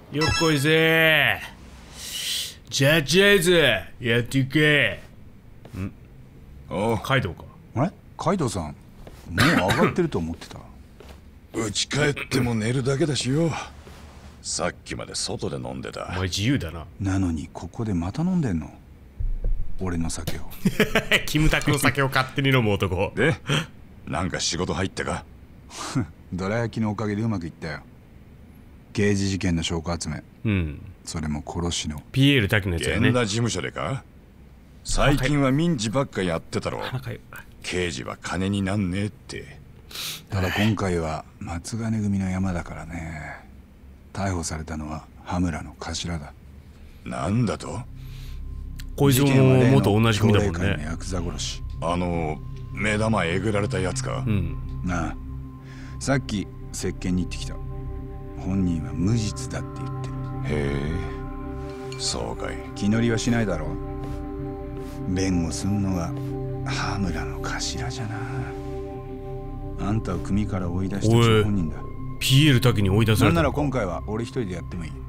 よっこいせじゃあじゃあぜやっていけ。んおう、 カイドウか。 あれカイドウさん、もう上がってると思ってた。 家帰っても寝るだけだしよ。さっきまで外で飲んでた。 お前自由だな。 なのにここでまた飲んでんの？俺の酒を。 キムタクの酒を勝手に飲む男。 で、なんか仕事入ったか？ どら焼きのおかげでうまくいったよ。刑事事件の証拠集め。 うん。 それも殺しの。 ピエール滝のやつやね。 現場事務所でか？最近は民事ばっかやってたろ。刑事は金になんねえって。 ただ今回は松金組の山だからね。逮捕されたのは羽村の頭だ。 なんだと？ こいつも元同じ組だもんのね。 ヤクザ殺し。 目玉えぐられたやつか？ うん。 なあ、さっき接見に行ってきた。本人は無実だって言ってる。 へえ、そうかい。 気乗りはしないだろう。弁護すんのが羽村の頭じゃな。あんたを組から追い出した張本人だ。 ピエール滝に追い出された。 なんなら今回は俺一人でやってもいい。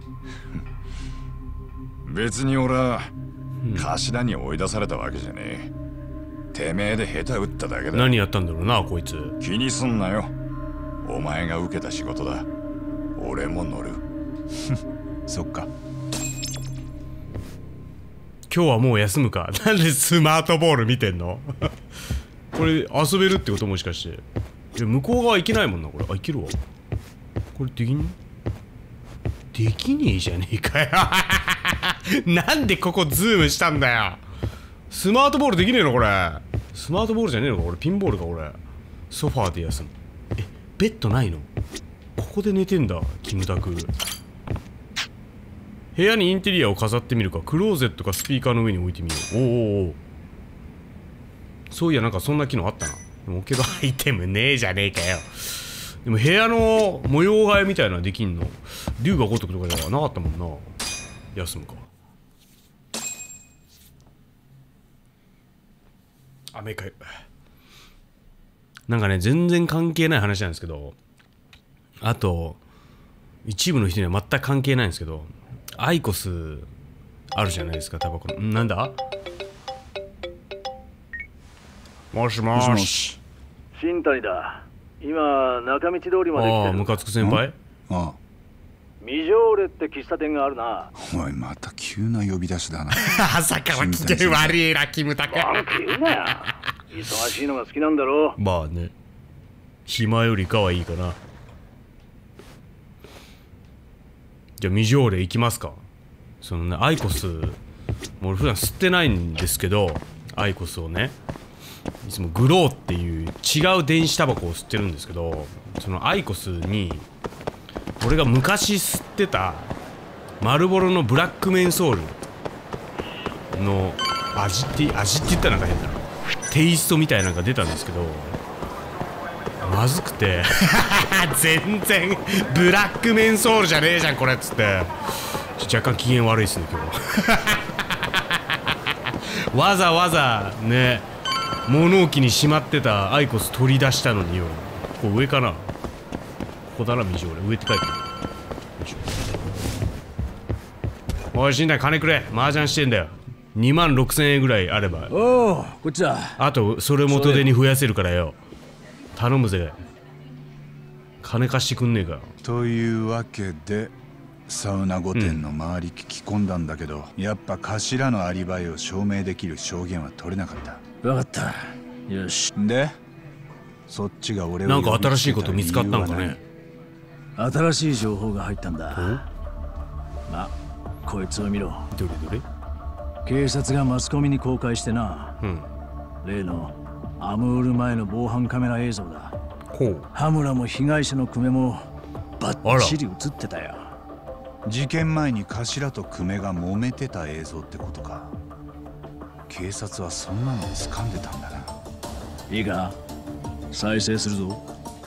別に俺は頭に追い出されたわけじゃねえ。てめえで下手打っただけだ。 何やったんだろうなこいつ。 気にすんなよ。お前が受けた仕事だ。俺も乗る。 そっか。 今日はもう休むか。なんでスマートボール見てんの？これ遊べるってこと？もしかして。いや向こう側行けないもんなこれ。あ、行けるわ。これできんの？できねえじゃねえかよ。なんでここズームしたんだよ。スマートボールできねえのこれ。スマートボールじゃねえのかこれ。ピンボールかこれ。ソファーで休む。え、ベッドないの？ここで寝てんだキムタク。部屋にインテリアを飾ってみるか。クローゼットかスピーカーの上に置いてみよう。おおお。そういやなんかそんな機能あったな。でも置けるアイテムねえじゃねえかよ。でも部屋の模様替えみたいなのできんの竜が如くとかではなかったもんな。休むか。雨かゆ。なんかね全然関係ない話なんですけど、あと一部の人には全く関係ないんですけど、アイコスあるじゃないですか、タバコの。なんだ？もしもし。 新谷だ。今中道通りまで来てる。 ああ、ムカつく先輩。 ああ。 ミジョーレって喫茶店があるな。 おい、また急な呼び出しだな。 朝から来て悪いな、キムタク。 文句言うなよ。忙しいのが好きなんだろう。 まあね。暇よりかはいいかな。じゃあミジョーレ行きますか。そのね、アイコス、もう俺普段吸ってないんですけど、アイコスをね、いつもグローっていう違う電子タバコを吸ってるんですけど、そのアイコスに俺が昔吸ってたマルボロのブラックメンソールの味って言ったらなんか変だな、テイストみたいなのが出たんですけど、まずくて全然ブラックメンソールじゃねえじゃんこれっつって、若干機嫌悪いっすね今日。わざわざね物置にしまってたアイコス取り出したのによ。ここ上かな、ここだな。ミジョーレ上って書いてる。おい、死んだ、金くれ。麻雀してんだよ。26,000円ぐらいあれば。 おお、こっちだ。 あとそれ元手に増やせるからよ。頼むぜ。金貸してくんねえか。 というわけでサウナ御殿の周り聞き込んだんだけど、やっぱ頭のアリバイを証明できる証言は取れなかった。 分かった。よし。 でそっちが俺をなんか新しいこと見つかったんかね。 新しい情報が入ったんだ。ま、こいつを見ろ。 どれどれ。 警察がマスコミに公開してな、例のアムール前の防犯カメラ映像だ。 ほう。 羽村も被害者の久米もバッチリ映ってたよ。 事件前に頭と久米が揉めてた映像ってことか。警察はそんなの掴んでたんだな。 いいか、再生するぞ。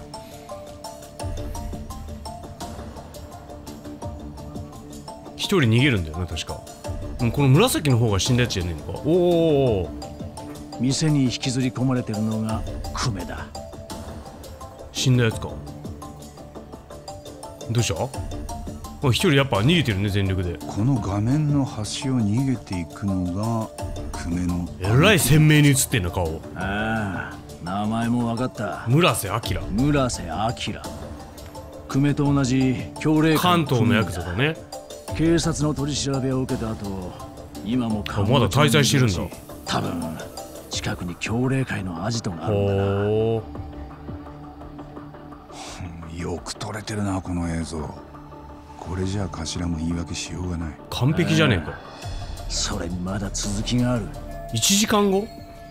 一人逃げるんだよな確か。この紫の方が死んだやつじゃねえのか。おお。 店に引きずり込まれてるのが久米だ。 死んだやつか。どうした？ 一人やっぱ逃げてるね、全力で。 この画面の端を逃げていくのが久米の。 えらい鮮明に映ってんの顔。 ああ、名前も分かった。 村瀬明。 村瀬明。久米と同じ強霊関東のヤクザだね。 警察の取り調べを受けた後、今もまだ滞在してるんだ。 多分近くに強霊会のアジトがあるんだな。 よく撮れてるな、この映像。これじゃあ頭も言い訳しようがない。 完璧じゃねえか。 それにまだ続きがある。 1時間後？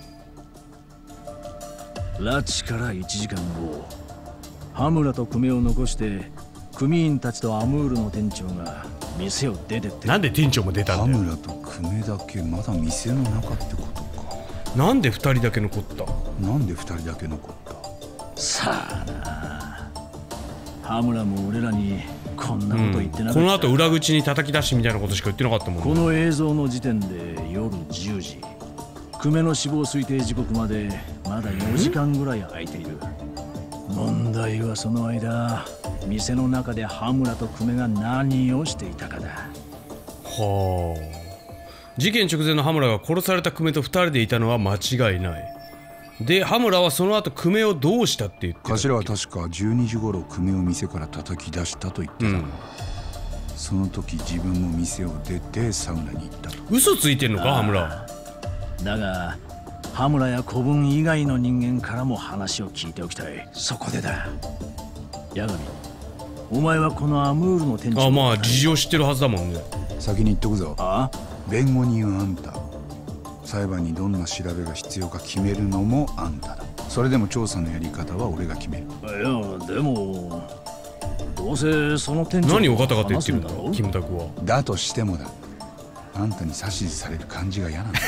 拉致から1時間後、羽村と久米を残して組員たちとアムールの店長が店を出てって。 なんで店長も出たんだよ。 羽村と久米だけまだ店の中ってことか。 なんで2人だけ残った？ なんで2人だけ残った？ さあな。羽村も俺らにこんなこと言ってなかった。 この後裏口に叩き出しみたいなことしか言ってなかったもんね。 この映像の時点で夜10時。久米の死亡推定時刻までまだ4時間ぐらい空いている。問題はその間、店の中で羽村と久米が何をしていたかだ。 はあ。事件直前の羽村が殺された久米と2人でいたのは間違いない。で、羽村はその後久米をどうしたって言ってたっけ？ 頭は確か12時頃久米を店から叩き出したと言ってた。その時自分も店を出てサウナに行ったと。 嘘ついてんのか、羽村。 だが羽村や子分以外の人間からも話を聞いておきたい。そこでだ、八神、お前はこのアムールの店長。 まあ事情知ってるはずだもんね。 先に言っとくぞ。 あ？ 弁護人はあんた。裁判にどんな調べが必要か決めるのもあんただ。それでも調査のやり方は俺が決める。 いやでもどうせその店長何をガタガタ言ってるんだろう、キムタクは。 だとしてもだ、あんたに指図される感じが嫌なんだ。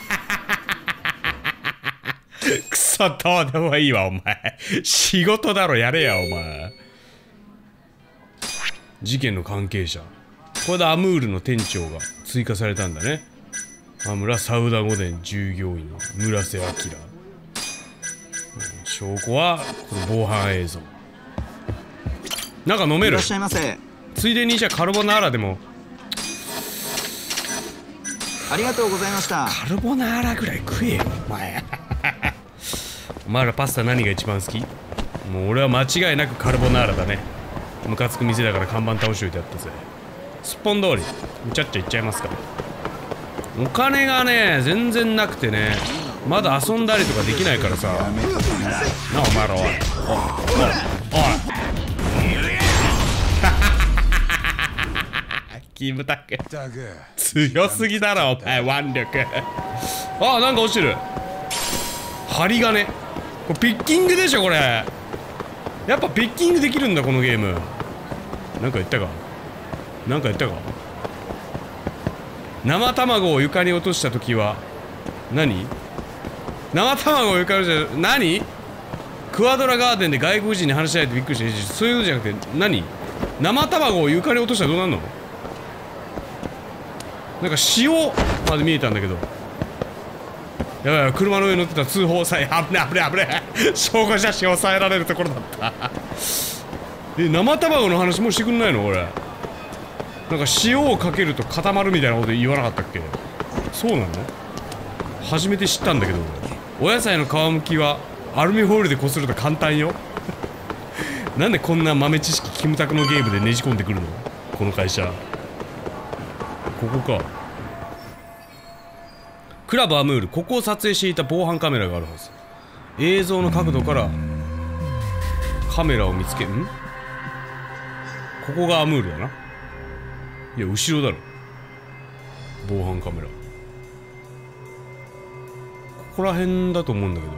クソどうでもいいわお前。仕事だろ、やれやお前。事件の関係者、これでアムールの店長が追加されたんだね。羽村サウダ御殿従業員の村瀬明。証拠はこの防犯映像。なんか飲める？ いらっしゃいませ。 ついでにじゃあカルボナーラでも。 ありがとうございました。 カルボナーラぐらい食えよお前。お前らパスタ何が一番好き？もう俺は間違いなくカルボナーラだね。ムカつく店だから看板倒しといてやったぜ。すっぽん通りちゃっちゃいっちゃいますから。お金がね全然なくてね、まだ遊んだりとかできないからさ。なあお前ら、おいおいおいキムタク強すぎだろお前、腕力。あ、なんか落ちてる。針金。これピッキングでしょこれ。やっぱピッキングできるんだこのゲーム。なんか言ったか、なんか言ったか。生卵を床に落としたときは何？生卵を床に落とした何？クワドラガーデンで外国人に話し合えてびっくりして、そういうことじゃなくて何？生卵を床に落としたらどうなんの？なんか塩まで見えたんだけど。やばいやばい、車の上に乗ってた通報さえ、危ね危ね危ね。証拠写真を抑えられるところだった。生卵の話もしてくんないのこれ。なんか塩をかけると固まるみたいなこと言わなかったっけ？そうなの？初めて知ったんだけど。お野菜の皮むきはアルミホイルでこすると簡単よ。なんでこんな豆知識キムタクのゲームでねじ込んでくるのこの会社。ここか。クラブアムール、ここを撮影していた防犯カメラがあるはず。映像の角度からカメラを見つけ、ん？ここがアムールだな。いや後ろだろ防犯カメラ。ここら辺だと思うんだけど。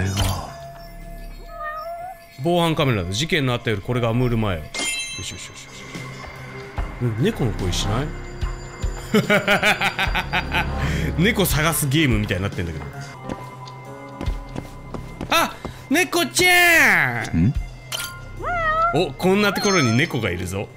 防犯カメラだ。事件のあった夜、これがアムール前よ。よしよしよしよし。猫の声しない？猫探すゲームみたいになってんだけど。あ、猫ちゃん。お、こんなところに猫がいるぞ。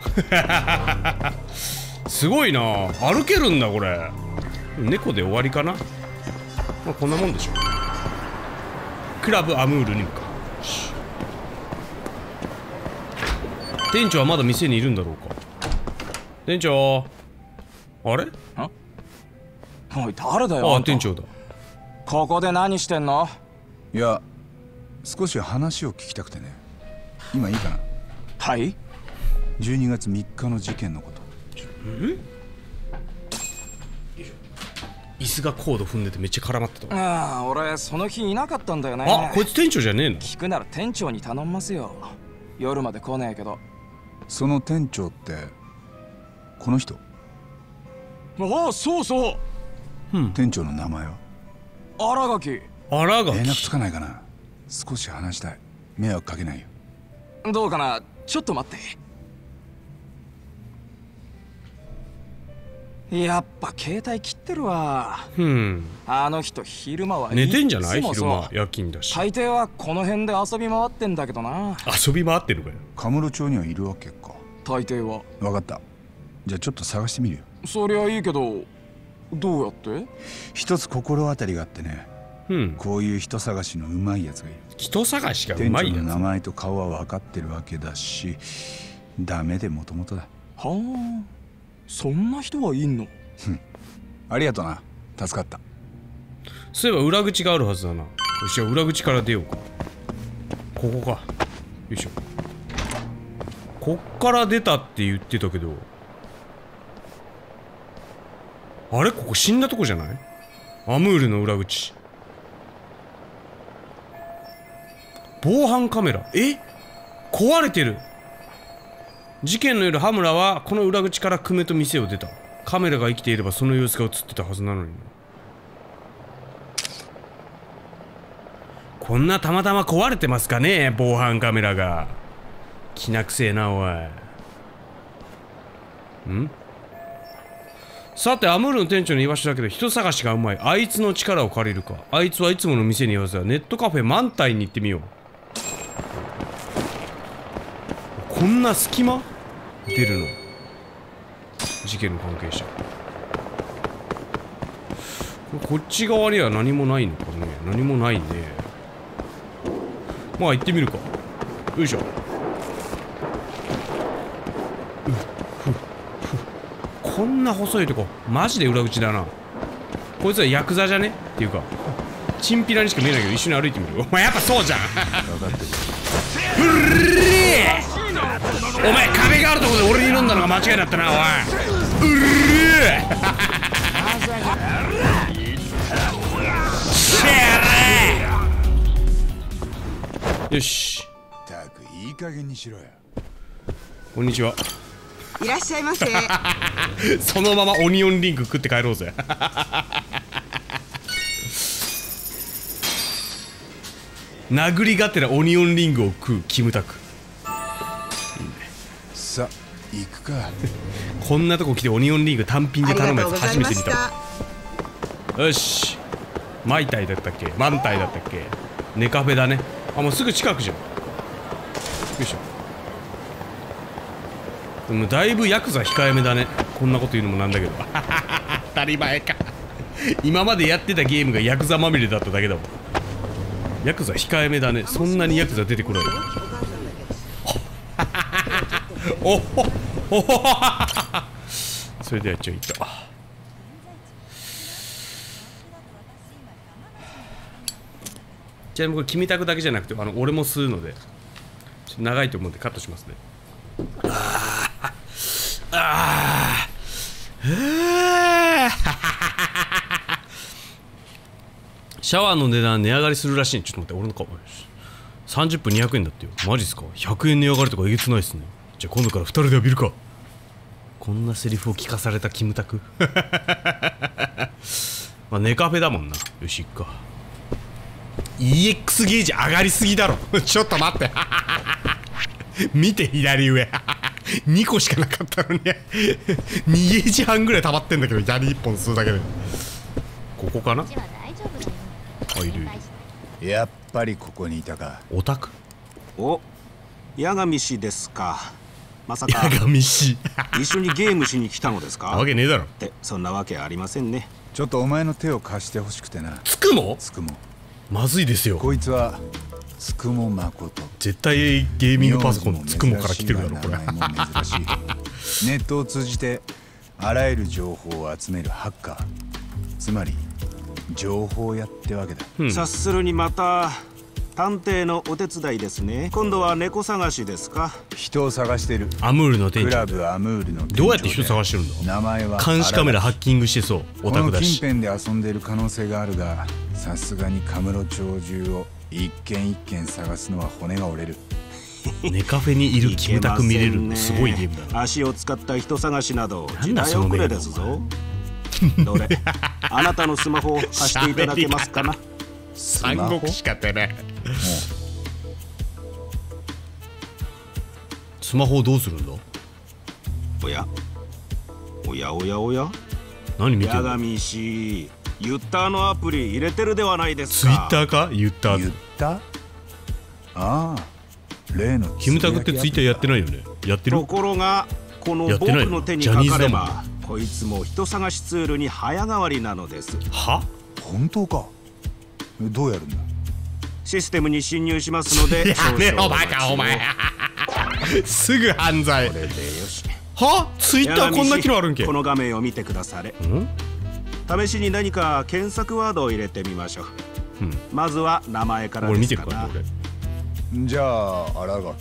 すごいな。歩けるんだこれ。猫で終わりかな。まあこんなもんでしょ。クラブアムールに向かう。店長はまだ店にいるんだろうか。 店長。あれ？ おい、誰だよ。 あ、店長だ。 ここで何してんの？ いや、少し話を聞きたくてね。今いいかな？ はい。 12月3日の事件のこと。 椅子がコード踏んでてめっちゃ絡まってた。 ああ、俺その日いなかったんだよね。 あ、こいつ店長じゃねえの？ 聞くなら店長に頼んますよ。夜まで来ねえけど。 その店長ってこの人？ ああ、そうそう。 店長の名前は？ 新垣。 新垣。 連絡つかないかな？少し話したい。迷惑かけないよ。 どうかな？ちょっと待って。やっぱ携帯切ってるわ。あの人昼間は寝てんじゃない？昼間夜勤だし。 大抵はこの辺で遊び回ってんだけどな。 遊び回ってるかよ。 カムロ町にはいるわけか。 大抵は。 分かった。じゃあちょっと探してみるよ。 そりゃいいけど、どうやって？ 一つ心当たりがあってね。こういう人探しのうまいやつがいる。 人探しがうまいやつ。 店長の名前と顔は分かってるわけだし、ダメでもともとだ。 はあ、そんな人はいんの？ ありがとな、助かった。 そういえば裏口があるはずだな。よし、じゃあ裏口から出ようか。ここか。よいしょ。こっから出たって言ってたけど、あれここ死んだとこじゃない？アムールの裏口。防犯カメラ。壊れてる。事件の夜、羽村はこの裏口から久米と店を出た。カメラが生きていればその様子が映ってたはずなのに。こんなたまたま壊れてますかね、防犯カメラが。きなくせえな、おい。さて、アムールの店長の居場所だけど人探しがうまい。あいつの力を借りるか。あいつはいつもの店に言わずはネットカフェ満タイに行ってみよう。こんな隙間出るの？事件の関係者。こっち側には何もないのかね。何もないね。まあ行ってみるか。よいしょ。こんな細いとこマジで裏口だな。こいつはヤクザじゃねっていうか、チンピラにしか見えないけど一緒に歩いてみる。お前やっぱそうじゃん。分かってる。お前壁があるところで俺に飲んだのが間違いだったな、おい。よし。 たくいい加減にしろよ。 こんにちは。 いらっしゃいませ。 そのままオニオンリング食って帰ろうぜ。殴りがてらオニオンリングを食うキムタク。いいね。 さあ行くか。 こんなとこ来てオニオンリング単品で頼むやつ初めて見た。よし。マイタイだったっけ、マンタイだったっけ。ネカフェだね。あ、もうすぐ近くじゃん。よいしょ。でもだいぶヤクザ控えめだね。こんなこと言うのもなんだけど。当たり前か。今までやってたゲームがヤクザまみれだっただけだもん。ヤクザ控えめだね。そんなにヤクザ出てこない。おほおほ。それではちょいと。ちなみにこれキムタクだけじゃなくて俺も吸うのでちょっと長いと思うんでカットしますね。シャワーの値段値上がりするらしい。ちょっと待って、俺の顔30分200円だってよ。マジっすか。100円値上がりとかえげつないっすね。じゃあ今度から2人で浴びるか。こんなセリフを聞かされたキムタク。まあネカフェだもんな。よし行くか。EX ゲージ上がりすぎだろ。ちょっと待って。見て左上。2個しかなかったのに。2ゲージ半ぐらい溜まってんだけど、左1本吸うだけで。ここかな。あ、いるいる。 やっぱりここにいたか。 オタク。 お、八神氏ですか。まさか八神氏一緒にゲームしに来たのですか。 なわけねえだろ。 ってそんなわけありませんね。 ちょっとお前の手を貸してほしくてな。 つくもつくもまずいですよ。 こいつはつくも誠。 絶対ゲーミングパソコンつくもから来てるだろこれ。 珍しいネットを通じてあらゆる情報を集めるハッカー、つまり情報屋ってわけだ。 察するにまた探偵のお手伝いですね。今度は猫探しですか？ 人を探してる。 アムールの店長。 クラブアムールの店長。 どうやって人探してるんだ？ 名前は監視カメラハッキングしてそう。オタクだし。 この近辺で遊んでる可能性があるが、さすがにカムロ町中を一軒一軒探すのは骨が折れる。 ネカフェにいるキムタク見れるのすごいゲームだな。 足を使った人探しなど時代遅れですぞ。どれ、あなたのスマホを貸していただけますかな？ 三国しかってね。スマホをどうするんだ？ おやおやおやおや、 何見てるの？ 八神氏、ユッターのアプリ入れてるではないですか。 ツイッターか？ユッター。 ユッター？ああ、例のキムタクってツイッターやってないよね。やってる？ ところがこの僕の手にかかれば、こいつも人探しツールに早変わりなのです。 は？ 本当か？どうやるんだ？ システムに侵入しますので。 やめろバカお前。すぐ犯罪。 これでよし。 は？ツイッターこんな機能あるんけ？ この画面を見てくだされ。試しに何か検索ワードを入れてみましょう。まずは名前からですから。 じゃあ新垣。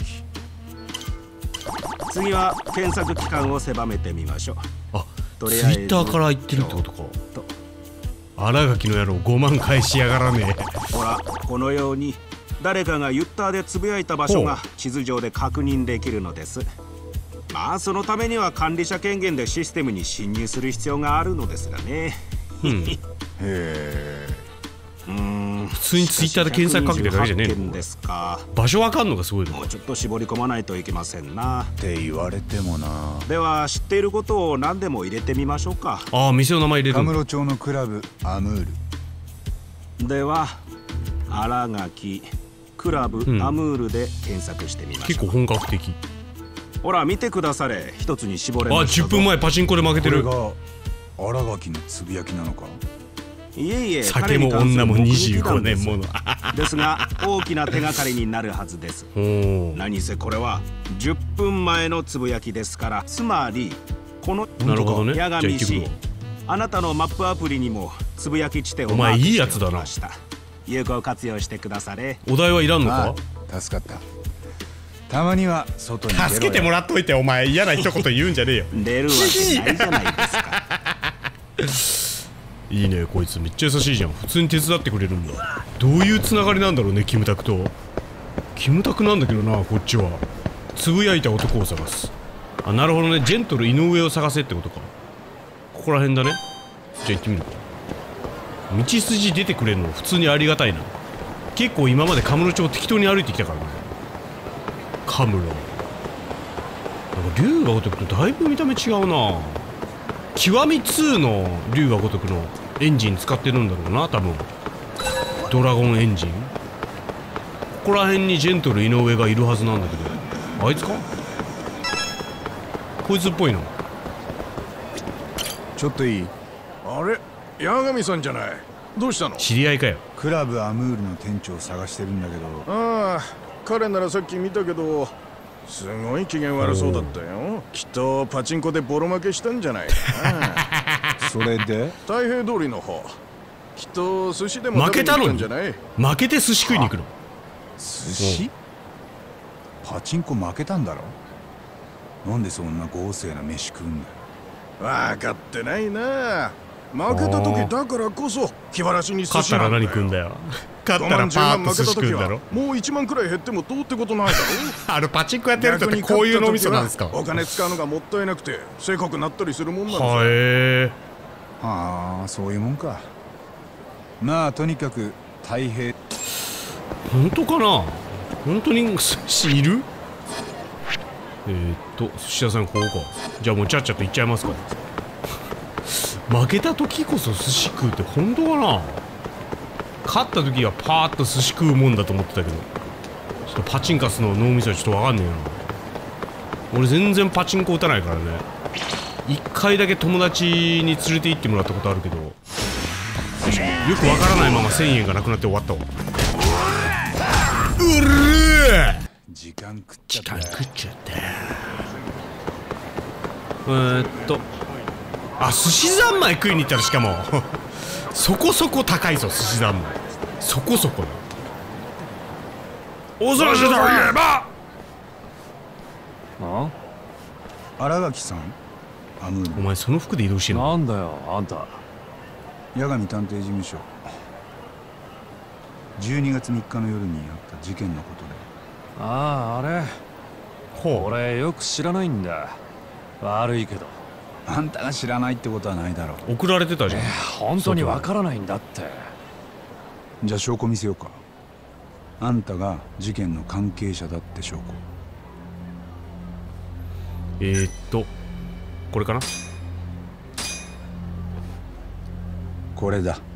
次は検索期間を狭めてみましょう。 あ、ツイッターから言ってるってことか。新垣の野郎5万返しやがらねえ。 ほら、このように誰かがユッターでつぶやいた場所が地図上で確認できるのです。まあそのためには管理者権限でシステムに侵入する必要があるのですがね。 へえ。 普通にツイッターで検索かけてるだけじゃねえの？場所わかんのがすごいの。 もうちょっと絞り込まないといけませんな。 って言われてもな。 では知っていることを何でも入れてみましょうか。 ああ、店の名前入れる。 カムロ町のクラブアムール。では新垣クラブアムールで検索してみましょう。 結構本格的。 ほら見てくだされ。一つに絞れました。 あ、10分前パチンコで負けてる。 これが新垣のつぶやきなのか？ いえいえ、 酒も女も25年ものですが大きな手がかりになるはずです。何せこれは10分前のつぶやきですから、つまりこのなるほどね。 八神氏、あなたのマップアプリにもつぶやき地点をマークしておきました。有効活用してくだされ。 お題はいらんのか？ 助かった。たまには外に出ろよ。 助けてもらっといて。お前嫌な一言言うんじゃねえよ。 出るわけないじゃないですか。 いいね、こいつめっちゃ優しいじゃん。普通に手伝ってくれるんだ。どういうつながりなんだろうね、キムタクと。キムタクなんだけどな、こっちは。つぶやいた男を探す。あ、なるほどね。ジェントル井上を探せってことか。ここら辺だね。じゃあ行ってみるか。道筋出てくれるの普通にありがたいな。結構今までカムロ町を適当に歩いてきたからね。カムロなんか龍が如くとだいぶ見た目違うな。極み2の龍が如くのエンジン使ってるんだろうな、多分。ドラゴンエンジン。ここら辺にジェントル井上がいるはずなんだけど、あいつか？こいつっぽいの。 ちょっといい？ あれ、八神さんじゃない。どうしたの？ 知り合いかよ。 クラブアムールの店長を探してるんだけど。 ああ、彼ならさっき見たけど、すごい機嫌悪そうだったよ。きっとパチンコでボロ負けしたんじゃないかな。 それで太平通りの方、きっと寿司でも食べに行ったんじゃない？ 負けて寿司食いに行くの？ 寿司？パチンコ負けたんだろ？なんでそんな豪勢な飯食うんだよ。 分かってないな。負けた時だからこそ気晴らしに寿司なんだよ。 勝ったら何食うんだよ。勝ったらパーッと寿司食うんだろ。 もう1万くらい減ってもどうってことないだろ。 パチンコやってる人ってこういう脳みそなんですか？ お金使うのがもったいなくてせこくなったりするもんなんですよ。 はあ、そういうもんか。まあとにかく太平。 本当かな？本当に寿司いる？寿司屋さんここか。じゃあもうちゃっちゃと行っちゃいますか。負けた時こそ寿司食うって本当かな？勝った時はパーッと寿司食うもんだと思ってたけど、ちょっとパチンカスの脳みそはちょっと分かんねえな。俺全然パチンコ打たないからね。一回だけ友達に連れて行ってもらったことあるけど、よくわからないまま1000円がなくなって終わったわ。うるー！ 時間食っちゃった。 時間食っちゃった。 あ、寿司三昧食いに行ったら、しかもそこそこ高いぞ、寿司三昧。そこそこだ。おそらしといえば新垣さん、アムール。 お前その服で移動してんの？ なんだよあんた。 八神探偵事務所。12月3日の夜にあった事件のことで。 ああ、あれ。俺よく知らないんだ。悪いけど。 あんたが知らないってことはないだろう。 送られてたじゃん。 本当にわからないんだって。 じゃあ証拠見せようか。あんたが事件の関係者だって証拠。 これかな。 これだ。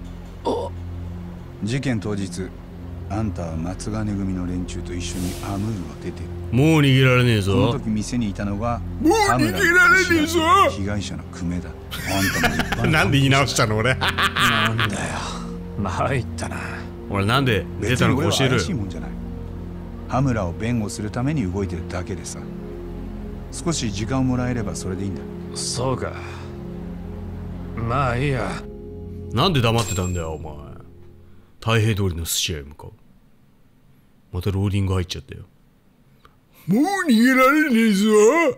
事件当日、あんたは松金組の連中と一緒にアムールを出てる。 もう逃げられねえぞ。 その時店にいたのがもう逃げられねえぞ。 被害者の久米だ。あんたもなんで言い直したの俺。 なんだよ、参ったな。 俺なんで出たのか教える。 別に俺は怪しいもんじゃない。羽村を弁護するために動いてるだけでさ。少し時間をもらえればそれでいいんだ。 そうか。まあいいや。 なんで黙ってたんだよお前。太平通りの寿司屋へ向かう。またローディング入っちゃったよ。もう逃げられねえぞ。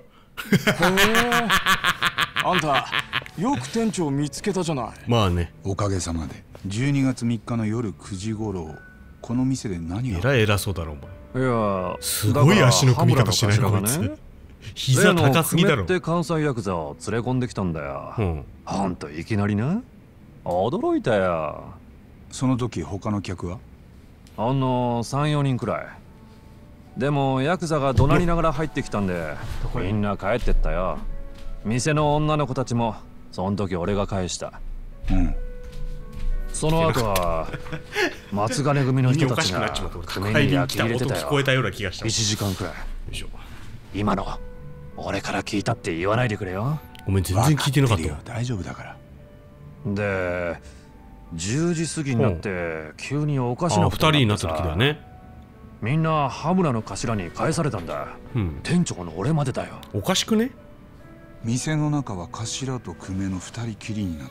あんたよく店長見つけたじゃない。 まあね、 おかげさまで。12月3日の夜9時頃、この店で何が。 偉そうだろお前。 いや、 すごい足の組み方してないこいつ。膝高すぎだろ。 って関西ヤクザを連れ込んできたんだよ。あんたいきなりな。驚いたよ。 その時他の客は 3、4人くらい。でもヤクザが怒鳴りながら入ってきたんでみんな帰ってったよ。店の女の子たちもその時俺が返した。その後は松金組の人たちが久米に焼き入れてたよ。1時間くらい。今の俺から聞いたって言わないでくれよ。 ごめん、全然聞いてなかったよ。 大丈夫だから。 で10時過ぎになって急におかしなことになってさ。 2人になった時だよね。 みんな羽村の頭に返されたんだ。店長の俺までだよ。 おかしくね。 店の中は頭と久米の2人きりになった。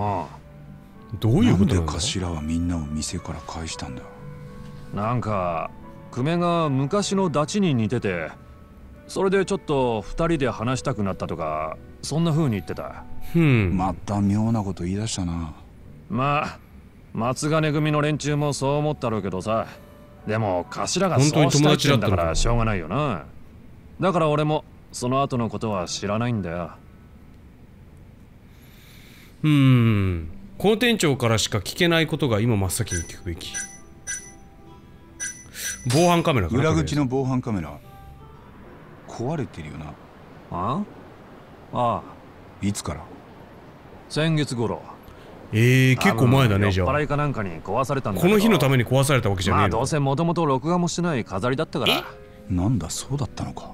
ああ、 どういうことなんで頭はみんなを店から返したんだ。 なんか久米が昔のダチに似てて、それでちょっと2人で話したくなったとか、そんな風に言ってた。 また妙なこと言い出したな。 まあ松金組の連中もそう思ったろうけどさ。でも頭がそうしたいってんだからしょうがないよな。だから俺もその後のことは知らないんだよ。 この店長からしか聞けないことが今真っ先に聞くべき。防犯カメラかな。 裏口の防犯カメラ壊れてるよな。 ああ、 いつから？ 先月頃。 結構前だね。じゃあ酔っ払いかなんかに壊されたんだけど。 この日のために壊されたわけじゃねえの。 まあどうせもともと録画もしてない飾りだったから。 なんだ、そうだったのか。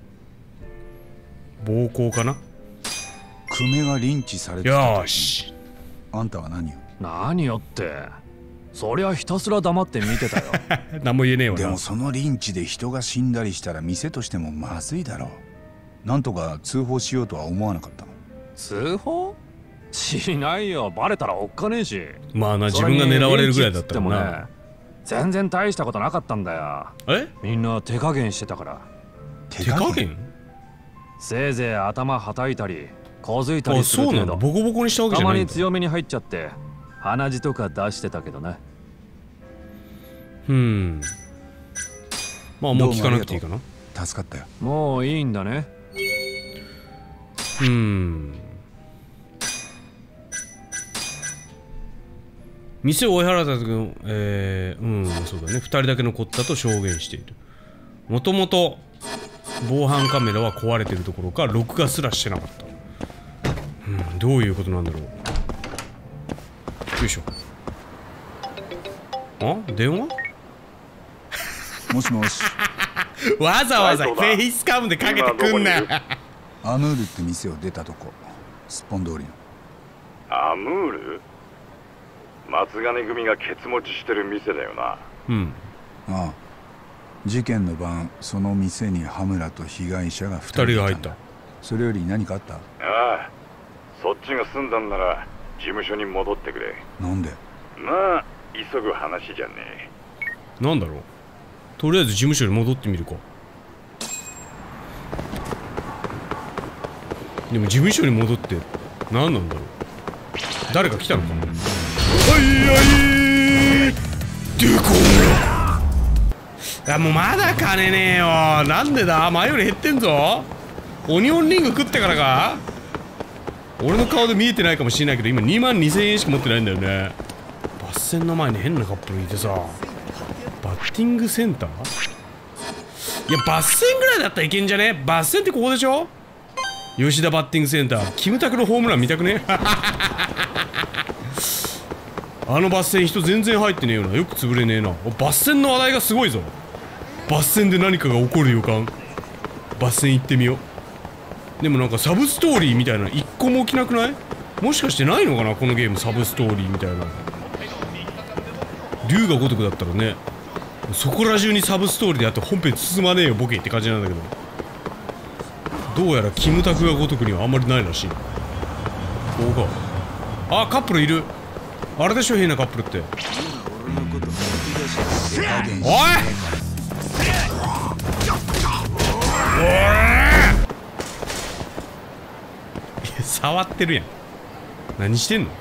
暴行かな。 久米がリンチされてた。よし。あんたは何を？ 何よって。そりゃひたすら黙って見てたよ。 何も言えねえわな。 でもそのリンチで人が死んだりしたら店としてもまずいだろう。なんとか通報しようとは思わなかったの？ 通報？しないよ。バレたらおっかねえし。 まあな、自分が狙われるぐらいだったもんな。 全然大したことなかったんだよ。みんな手加減してたから。 手加減？ せいぜい頭はたいたり小づいたりするけど、 ボコボコにしたわけじゃないんだ。 たまに強めに入っちゃって鼻血とか出してたけどね。 まあもう聞かなくていいかな。 助かったよ。 もういいんだね。 店を追い払った時の、そうだね、2人だけ残ったと証言している。もともと防犯カメラは壊れてるところか録画すらしてなかった。どういうことなんだろう。よいしょ。電話？ もしもし。 わざわざフェイスカムでかけてくんな。 アムールって店を出たとこ、すっぽん通りの。 アムール？松金組がケツ持ちしてる店だよな。 ああ。事件の晩、その店に羽村と被害者が2人が入った。 それより何かあった？ ああ、そっちが済んだんなら事務所に戻ってくれ。 なんで？ まあ急ぐ話じゃねえ。なんだろう。とりあえず事務所に戻ってみるか。でも事務所に戻って何なんだろう。誰か来たのかな。はいでこー。もうまだ金ねえよ。なんでだ。前より減ってんぞ。オニオンリング食ってからか。俺の顔で見えてないかもしれないけど今22,000円しか持ってないんだよね。バッセンの前に変なカップルいてさ。バッティングセンター。いやバッセンぐらいだったらいけんじゃね。バッセンってここでしょ。吉田バッティングセンター。キムタクのホームラン見たくね。あのバッセン人全然入ってねえよな。よく潰れねえな。バッセンの話題がすごいぞ。バッセンで何かが起こる予感。バッセン行ってみよう。でもなんかサブストーリーみたいな一個も起きなくない？もしかしてないのかなこのゲーム。サブストーリーみたいな。龍が如くだったらね、そこら中にサブストーリーでやって本編進まねえよボケって感じなんだけど、どうやらキムタクが如くにはあんまりないらしい。ここか。あ、カップルいる。あれでしょ変なカップルって。おい触ってるやん。何してんの。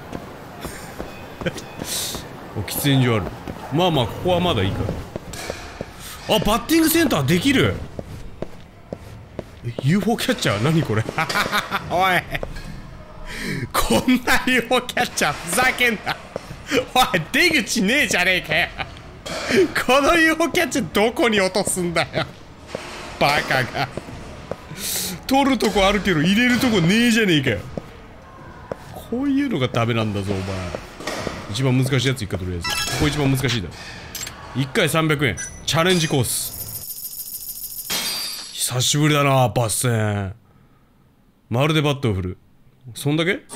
お、喫煙所ある。まあまあここはまだいいから。あ、バッティングセンターできる。UFO キャッチャー何これ。おいこんな UFO キャッチャーふざけんな。おい出口ねえじゃねえかよ。この UFO キャッチャーどこに落とすんだよバカが。取るとこあるけど入れるとこねえじゃねえかよ。こういうのがダメなんだぞお前。一番難しいやついっか。とりあえずここ一番難しいだろ。1回300円チャレンジコース。久しぶりだなバッセン。まるでバットを振る。そんだけ。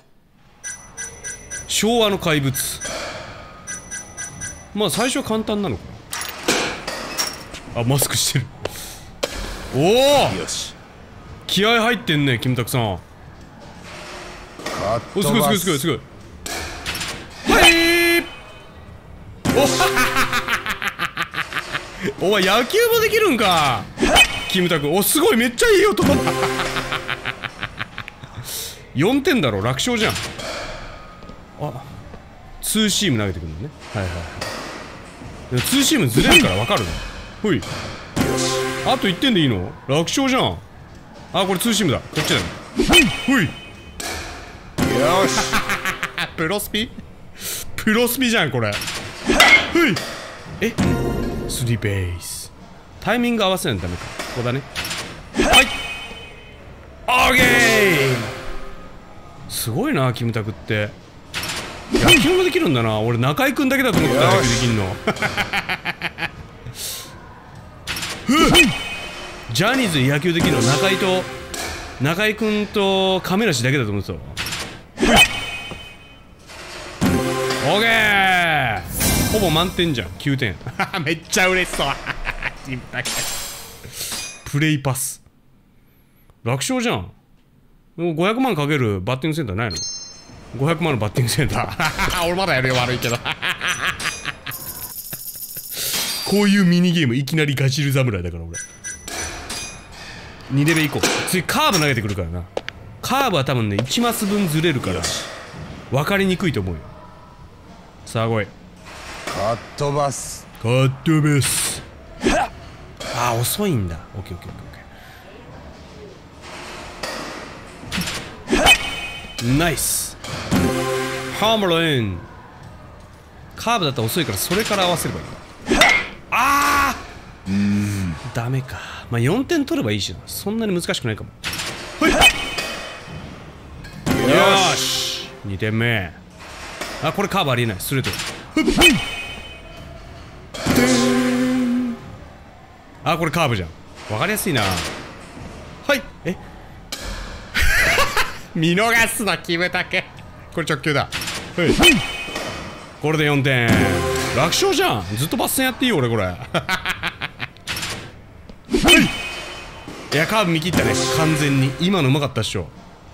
昭和の怪物。まあ最初は簡単なのかな。あ、マスクしてる。おお、よし、気合入ってんねキムタクさん。お、すごいすごいすごいすごい。はいおお前野球もできるんかキムタク。お、すごいめっちゃいい音。4点だろ、楽勝じゃん。あ、ツーシーム投げてくるのね。はいはいはい。ツーシームずれるから分かるの。ほい、あと1点でいいの。楽勝じゃん。あ、これツーシームだ。こっちだよ。ほい、よしプロスピプロスピじゃんこれ。ほい、え、スリーベース。タイミング合わせないとダメか。ここだね。はい、オーケー。すごいなキムタクって。野球もできるんだな。俺中居君だけだと思ってた。野球できんのジャニーズで野球できるの中居君と亀梨だけだと思ってたわ。オーケー。ほぼ満点じゃん。9点めっちゃ嬉しそうキムタクプレイパス。楽勝じゃん。500万かけるバッティングセンターないの。500万のバッティングセンター俺まだやるよ、悪いけどこういうミニゲームいきなりガチル侍だから俺。2レベル以降次カーブ投げてくるからな。カーブは多分ね1マス分ずれるから分かりにくいと思うよ。さあ来い。 カットバス。 カットバス。あー遅いんだ。オッケーオッケーオッケー。ナイスハムライン。カーブだったら遅いからそれから合わせればいい。あーダメか。まあ4点取ればいいしな。そんなに難しくないかも。ほい、よーし2点目。あ、これカーブありえない。ストレート。あ、これカーブじゃん。わかりやすいな。はい、え見逃すなキムタク。これ直球だ。はい、これで4点。楽勝じゃん。ずっとバッセンやっていいよ俺これはい、 いやカーブ見切ったね完全に。今のうまかったっしょ。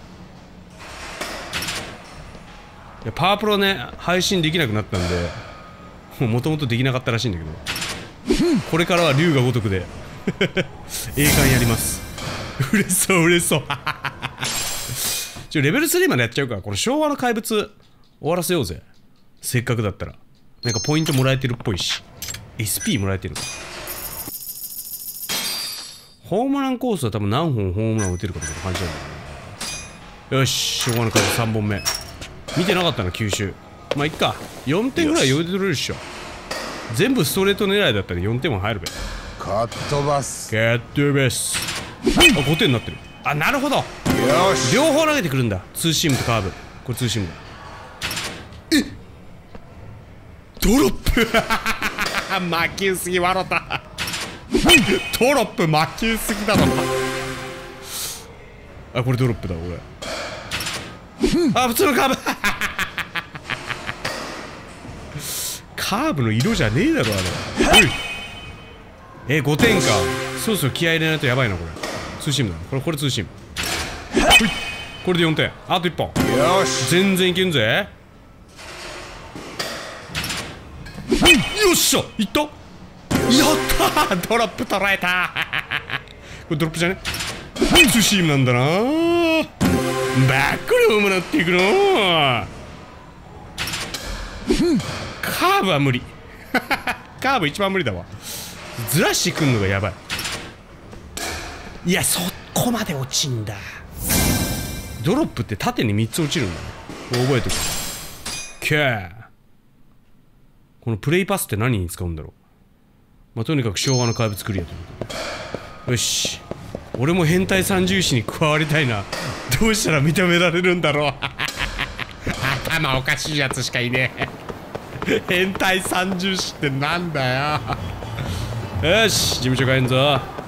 いやパワープロね配信できなくなったんでもともとできなかったらしいんだけどこれからは龍が如くで栄冠やります。嬉しそう嬉しそうレベル3までやっちゃうから、この昭和の怪物終わらせようぜ。せっかくだったらなんかポイントもらえてるっぽいし SP もらえてる。ホームランコースは多分何本ホームラン打てるかとか感じなんだけど。よし昭和の怪物3本目見てなかったな九州。まあいっか4点ぐらい余裕で取れるっしょ。全部ストレート狙いだったら4点も入るべ。 カットバス。 カットバス。あ5点になってる。あなるほど。よし両方投げてくるんだ。ツーシームとカーブ。これツーシームだ。えドロップ魔球すぎ笑ったドロップ魔球すぎだろあこれドロップだ俺あ普通のカーブカーブの色じゃねえだろあれ。5点か。そろそろ気合い入れないとやばいなこれ。ツーシームだこれツーシーム。これで4点。あと1本。よし全然いけんぜ。よっしゃいった。やったードロップ捉えたこれドロップじゃねツーシームなんだなー。ばっくりホームランっていくのカーブは無理カーブ一番無理だわ。ずらしてくんのがやばい。いやそこまで落ちんだ。ドロップって縦に3つ落ちるんだね。覚えておく。けーこのプレイパスって何に使うんだろう。まあとにかく昭和の怪物クリアということで。よし俺も変態三重士に加わりたいな。どうしたら認められるんだろう頭おかしいやつしかいねえ変態三重士ってなんだよよし事務所帰んぞ。